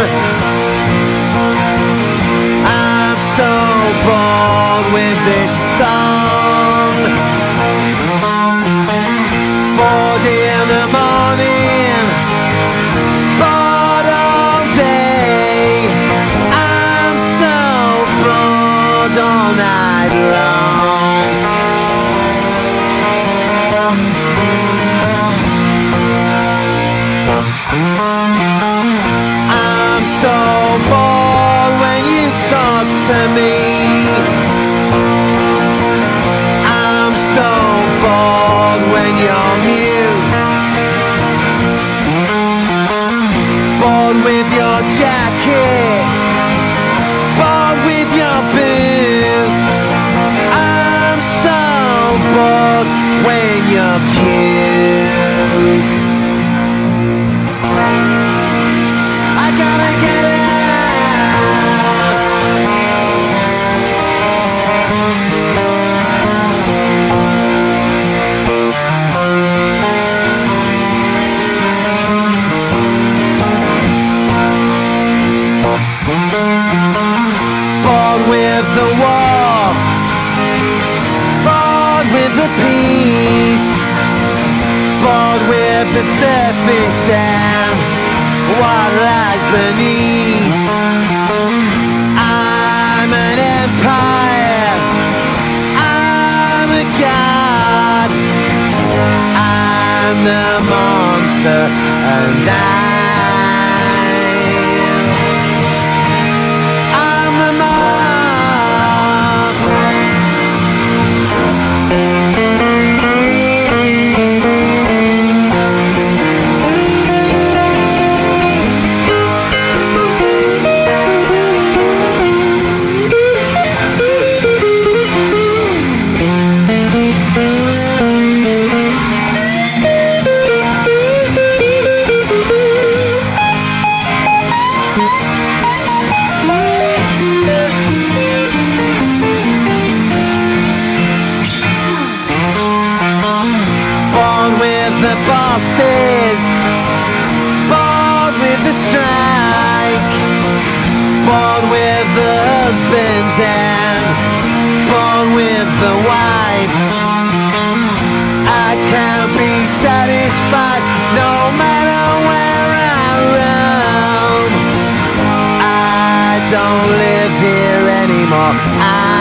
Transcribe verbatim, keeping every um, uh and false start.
I'm so bored with this song. Bored in the morning, bored all day. I'm so bored all night long. I'm so bored when you talk to me. I'm so bored when you're mute. Bored with your jacket, bored with your boots. I'm so bored when you're cute. I gotta get out. Bored with the war, bored with the peace, bored with the surface and what lies beneath. I'm an empire, I'm a god, I'm the monster and I the bosses, bored with the strike, bored with the husbands and bored with the wives. I can't be satisfied no matter where I roam. I don't live here anymore. I